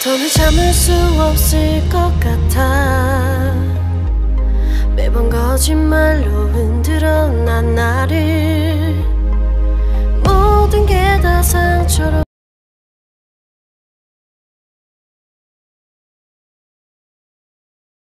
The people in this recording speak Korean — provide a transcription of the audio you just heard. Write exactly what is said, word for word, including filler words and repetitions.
더는 참을 수 없을 것 같아. 매번 거짓말로 흔들어 난 나를